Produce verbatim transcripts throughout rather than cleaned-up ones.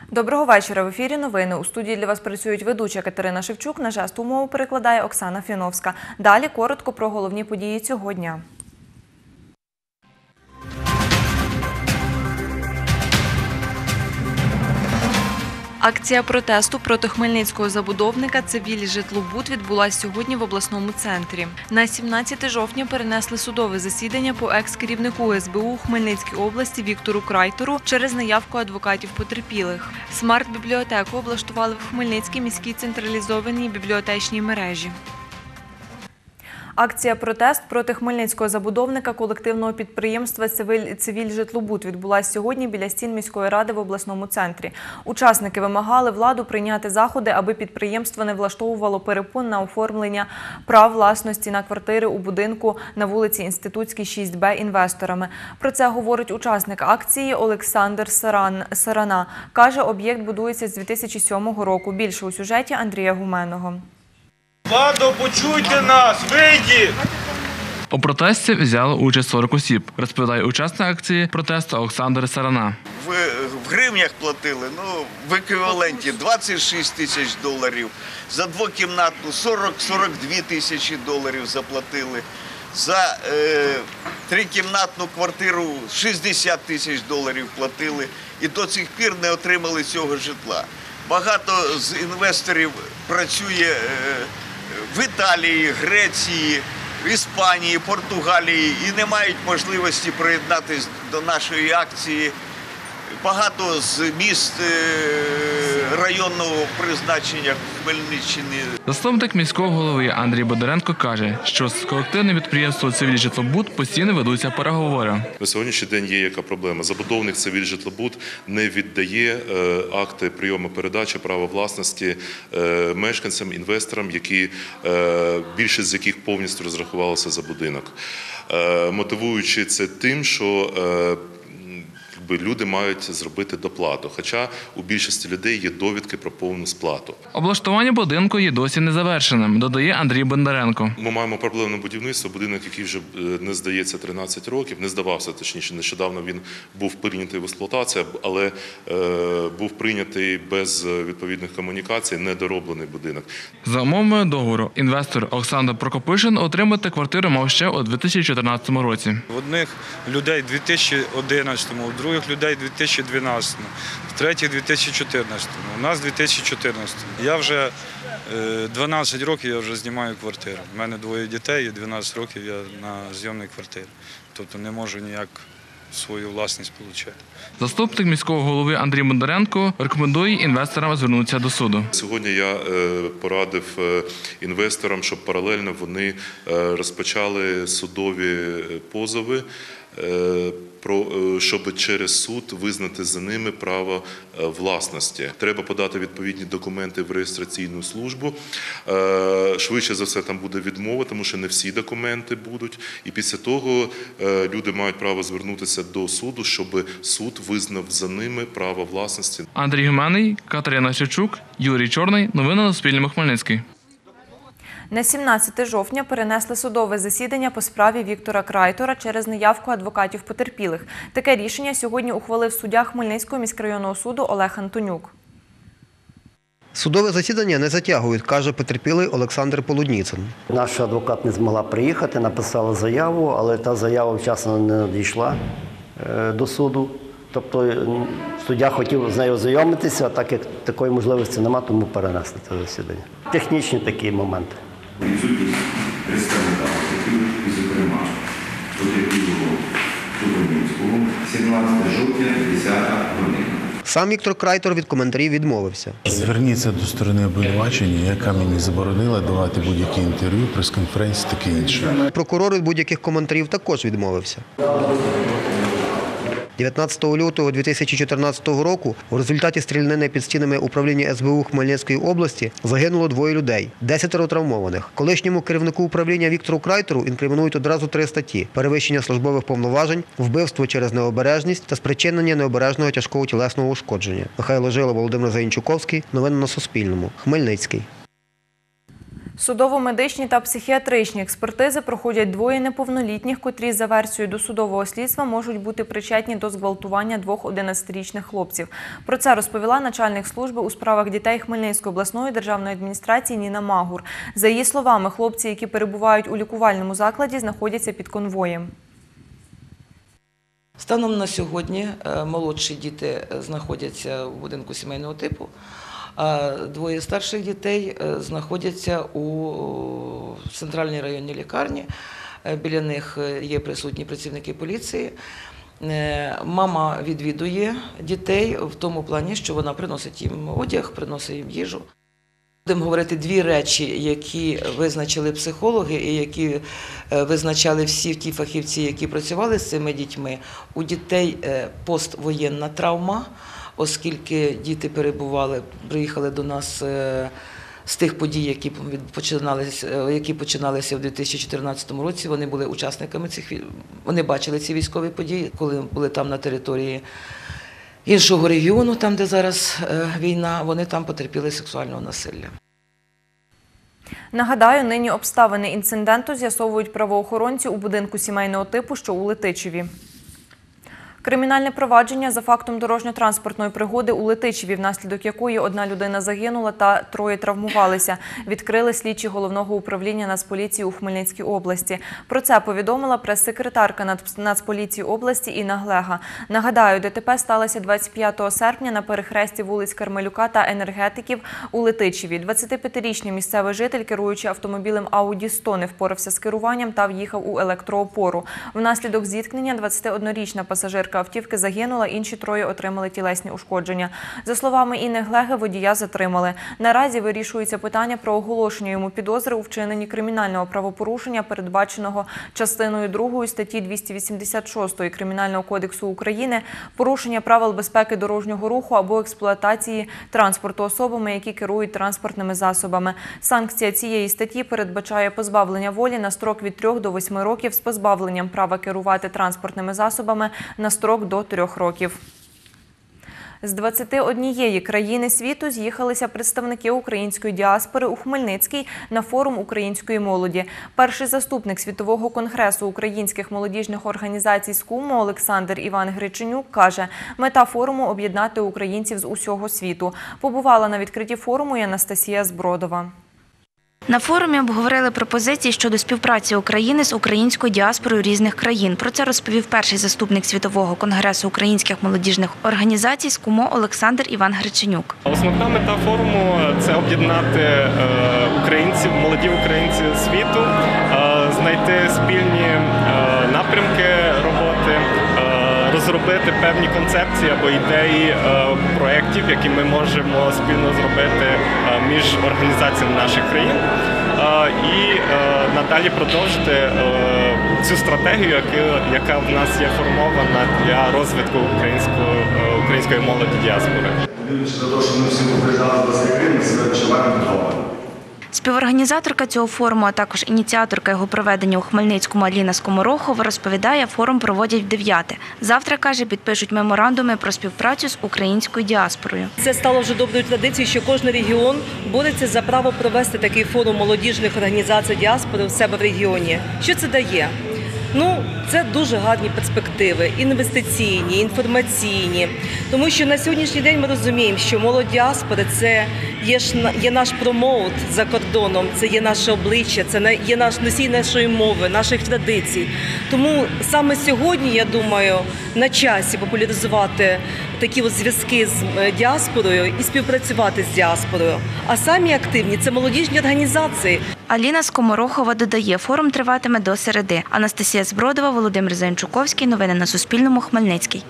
Доброго вечора. В ефірі новини. У студії для вас працюють ведуча Катерина Шевчук. На жестову мову перекладає Оксана Фіновська. Далі коротко про головні події цього дня. Акція протесту проти хмельницького забудовника «Цивільжитлобуд» відбулася сьогодні в обласному центрі. На сімнадцяте жовтня перенесли судове засідання по екс-керівнику ес бе у у Хмельницькій області Віктору Крайтору через наявку адвокатів потерпілих. Смарт-бібліотеку облаштували в Хмельницькій міській централізованій бібліотечній мережі. Акція «Протест» проти хмельницького забудовника колективного підприємства «Цивільжитлобуд» відбулася сьогодні біля стін міської ради в обласному центрі. Учасники вимагали владу прийняти заходи, аби підприємство не влаштовувало перепон на оформлення прав власності на квартири у будинку на вулиці Інститутській, шість Б інвесторами. Про це говорить учасник акції Олександр Сарана. Каже, об'єкт будується з дві тисячі сьомого року. Більше у сюжеті Андрія Гуменного. Владо, почуйте нас, вийдіть! У протесті взяло участь сорок осіб, розповідає учасник акції протесту Олександр Сарана. В, в гривнях платили, ну, в еквіваленті двадцять шість тисяч доларів, за двокімнатну сорок - сорок дві тисячі доларів заплатили, за е, трикімнатну квартиру шістдесят тисяч доларів платили і до цих пір не отримали цього житла. Багато з інвесторів працює е, в Італії, Греції, Іспанії, Португалії і не мають можливості приєднатися до нашої акції. Багато з міст районного призначення Хмельниччини. Заступник міського голови Андрій Бондаренко каже, що з колективним підприємством «Цивільжитлобуд» постійно ведуться переговори. На сьогоднішній день є яка проблема. Забудовник «Цивільжитлобуд» не віддає акти прийому передачі права власності мешканцям, інвесторам, які, більшість з яких повністю розрахувалися за будинок. Мотивуючи це тим, що люди мають зробити доплату, хоча у більшості людей є довідки про повну сплату. Облаштування будинку є досі незавершеним, додає Андрій Бондаренко. Ми маємо проблемне будівництво, будинок, який вже не здається тринадцять років, не здавався, точніше, нещодавно він був прийнятий в експлуатацію, але е, був прийнятий без відповідних комунікацій, недороблений будинок. За умовою договору, інвестор Олександр Прокопишин отримати квартиру мав ще у дві тисячі чотирнадцятому році. В одних людей – дві тисячі одинадцятому, у других людей – дві тисячі дванадцятому, в третіх – дві тисячі чотирнадцятому, у нас – дві тисячі чотирнадцятому. Я вже дванадцять років я вже знімаю квартиру. У мене двоє дітей і дванадцять років я на зйомній квартирі. Тобто не можу ніяк свою власність отримати. Заступник міського голови Андрій Бондаренко рекомендує інвесторам звернутися до суду. Сьогодні я порадив інвесторам, щоб паралельно вони розпочали судові позови, щоб через суд визнати за ними право власності. Треба подати відповідні документи в реєстраційну службу. Швидше за все там буде відмова, тому що не всі документи будуть. І після того люди мають право звернутися до суду, щоб суд визнав за ними право власності. Андрій Гуменний, Катерина Шевчук, Юрій Чорний. Новини на Суспільному. Хмельницький. На сімнадцяте жовтня перенесли судове засідання по справі Віктора Крайтора через неявку адвокатів потерпілих. Таке рішення сьогодні ухвалив суддя Хмельницького міськрайонного суду Олег Антонюк. Судове засідання не затягують, каже потерпілий Олександр Полудніцин. Наш адвокат не змогла приїхати, написала заяву, але та заява вчасно не надійшла до суду. Тобто суддя хотів з нею ознайомитися, а так як такої можливості немає, тому перенесли це засідання. Технічні такі моменти. Відсутність представника потерпілих, і, зокрема, потерпілого Полудніцького, сімнадцяте жовтня, десята година. Сам Віктор Крайтор від коментарів відмовився. Зверніться до сторони обвинувачення, яка мені заборонила давати будь-які інтерв'ю, прес-конференції, таке інше. Прокурор від будь-яких коментарів також відмовився. дев'ятнадцятого лютого дві тисячі чотирнадцятого року у результаті стрілянини під стінами управління ес бе у Хмельницької області загинуло двоє людей, десятеро травмованих. Колишньому керівнику управління Віктору Крайтору інкримінують одразу три статті – перевищення службових повноважень, вбивство через необережність та спричинення необережного тяжкого тілесного ушкодження. Михайло Жило, Володимир Заїнчуковський. Новини на Суспільному. Хмельницький. Судово-медичні та психіатричні експертизи проходять двоє неповнолітніх, котрі за версією досудового слідства можуть бути причетні до зґвалтування двох одинадцятирічних хлопців. Про це розповіла начальник служби у справах дітей Хмельницької обласної державної адміністрації Ніна Магур. За її словами, хлопці, які перебувають у лікувальному закладі, знаходяться під конвоєм. Станом на сьогодні молодші діти знаходяться у будинку сімейного типу, а двоє старших дітей знаходяться у центральній районній лікарні. Біля них є присутні працівники поліції. Мама відвідує дітей в тому плані, що вона приносить їм одяг, приносить їм їжу. Будемо говорити дві речі, які визначили психологи і які визначали всі ті фахівці, які працювали з цими дітьми. У дітей поствоєнна травма, оскільки діти перебували, приїхали до нас з тих подій, які починалися, які починалися в дві тисячі чотирнадцятому році. Вони були учасниками цих, вони бачили ці військові події, коли були там на території іншого регіону, там, де зараз війна, вони там потерпіли сексуального насилля. Нагадаю, нині обставини інциденту з'ясовують правоохоронці у будинку сімейного типу, що у Летичеві. Кримінальне провадження за фактом дорожньо-транспортної пригоди у Летичеві, внаслідок якої одна людина загинула та троє травмувалися, відкрили слідчі Головного управління Нацполіції у Хмельницькій області. Про це повідомила прес-секретарка Нацполіції області Інна Глега. Нагадаю, ДТП сталося двадцять п'ятого серпня на перехресті вулиць Кармелюка та Енергетиків у Летичеві. двадцятип'ятирічний місцевий житель, керуючи автомобілем Ауді сто, не впорався з керуванням та в'їхав у електроопору. Внаслідок зіткнення двадцятиоднорічна пасажирка автівки загинула, інші троє отримали тілесні ушкодження. За словами Інни Глеги, водія затримали. Наразі вирішується питання про оголошення йому підозри у вчиненні кримінального правопорушення, передбаченого частиною другою статті двісті вісімдесят шість Кримінального кодексу України, порушення правил безпеки дорожнього руху або експлуатації транспорту особами, які керують транспортними засобами. Санкція цієї статті передбачає позбавлення волі на строк від трьох до восьми років з позбавленням права керувати транспортними засобами на строк до трьох років. З двадцяти однієї країни світу з'їхалися представники української діаспори у Хмельницький на форум української молоді. Перший заступник Світового конгресу українських молодіжних організацій СКУМО Олександр Іван Греченюк каже, мета форуму – об'єднати українців з усього світу. Побувала на відкритті форуму і Анастасія Збродова. На форумі обговорили пропозиції щодо співпраці України з українською діаспорою різних країн. Про це розповів перший заступник Світового конгресу українських молодіжних організацій СКУМО Олександр Іван Греченюк. Основна мета форуму – це об'єднати українців, молоді українці світу, знайти спільні напрямки роботи, розробити певні концепції або ідеї проєктів, які ми можемо спільно зробити між організаціями наших країн, і надалі продовжити цю стратегію, яка в нас є формована для розвитку української, української молоді діаспори. За те, що ми всі приїжджали до цієї країни, ми себе відчуваємо вдома. Співорганізаторка цього форуму, а також ініціаторка його проведення у Хмельницькому Аліна Скоморохова розповідає, форум проводять вдев'яте. Завтра, каже, підпишуть меморандуми про співпрацю з українською діаспорою. Це стало вже доброю традицією, що кожен регіон бореться за право провести такий форум молодіжних організацій діаспори у себе в регіоні. Що це дає? Ну, це дуже гарні перспективи, інвестиційні, інформаційні. Тому що на сьогоднішній день ми розуміємо, що молодь діаспори – це є, є наш промоут за кордоном, це є наше обличчя, це є наш носій нашої мови, наших традицій. Тому саме сьогодні, я думаю, на часі популяризувати такі от зв'язки з діаспорою і співпрацювати з діаспорою. А самі активні – це молодіжні організації. Аліна Скоморохова додає, форум триватиме до середи. Анастасія Збродова, Володимир Зайчуковський. Новини на Суспільному. Хмельницький.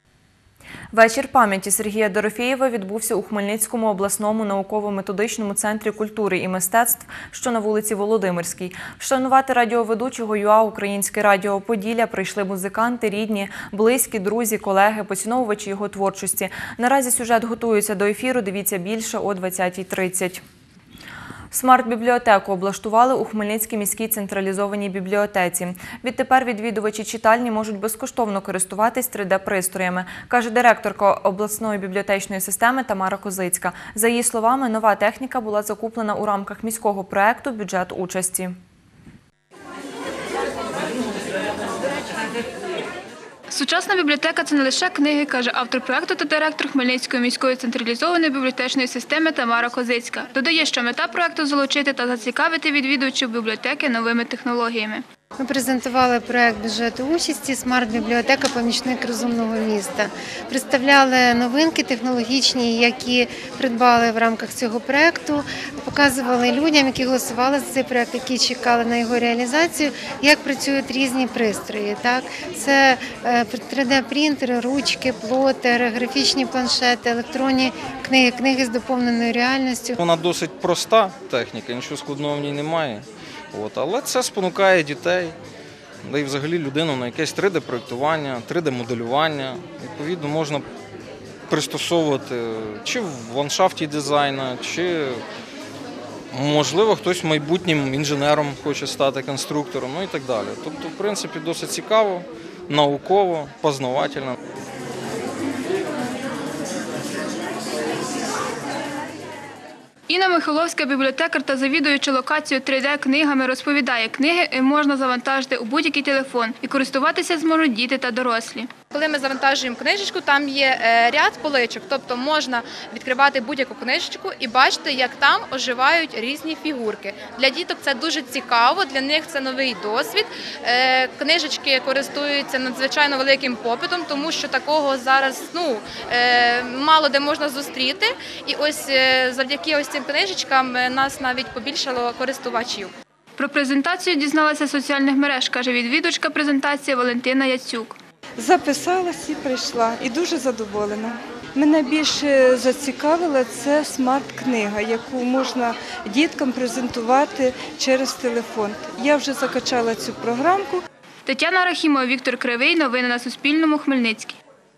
Вечір пам'яті Сергія Дорофєєва відбувся у Хмельницькому обласному науково-методичному центрі культури і мистецтв, що на вулиці Володимирській. Вшанувати радіоведучого ЮА «Українське радіо Поділля» прийшли музиканти, рідні, близькі, друзі, колеги, поціновувачі його творчості. Наразі сюжет готується до ефіру. Дивіться більше о двадцятій тридцять. Смарт-бібліотеку облаштували у Хмельницькій міській централізованій бібліотеці. Відтепер відвідувачі читальні можуть безкоштовно користуватись три де-пристроями, каже директорка обласної бібліотечної системи Тамара Козицька. За її словами, нова техніка була закуплена у рамках міського проєкту «Бюджет участі». Сучасна бібліотека – це не лише книги, каже автор проєкту та директор Хмельницької міської централізованої бібліотечної системи Тамара Козицька. Додає, що мета проєкту – залучити та зацікавити відвідувачів бібліотеки новими технологіями. Ми презентували проєкт бюджету участі «Смарт-бібліотека. Помічник розумного міста». Представляли новинки технологічні, які придбали в рамках цього проєкту, показували людям, які голосували за цей проєкт, які чекали на його реалізацію, як працюють різні пристрої. Так? Це три де-принтери, ручки, плотер, графічні планшети, електронні книги, книги з доповненою реальністю. Вона досить проста техніка, нічого складного в ній немає. От, але це спонукає дітей, да і взагалі людину на якесь три де-проєктування, три де-моделювання. Відповідно, можна пристосовувати чи в ландшафті дизайну, чи, можливо, хтось майбутнім інженером хоче стати конструктором, ну і так далі. Тобто, в принципі, досить цікаво, науково, познавательно. Інна Михайловська, бібліотекар та завідуюча локацією три де-книгами, розповідає, книги можна завантажити у будь-який телефон і користуватися зможуть діти та дорослі. Коли ми завантажуємо книжечку, там є ряд поличок, тобто можна відкривати будь-яку книжечку і бачити, як там оживають різні фігурки. Для діток це дуже цікаво, для них це новий досвід. Книжечки користуються надзвичайно великим попитом, тому що такого зараз ну, мало де можна зустріти. І ось завдяки ось цим книжечкам нас навіть побільшало користувачів. Про презентацію дізналася з соціальних мереж, каже відвідувачка презентації Валентина Яцюк. Записалась і прийшла, і дуже задоволена. Мене більше зацікавила це смарт-книга, яку можна діткам презентувати через телефон. Я вже закачала цю програмку. Тетяна Рахімова, Віктор Кривий. Новини на Суспільному. Хмельницький.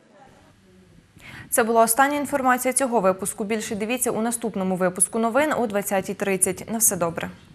Це була остання інформація цього випуску. Більше дивіться у наступному випуску новин о двадцятій тридцять. На все добре.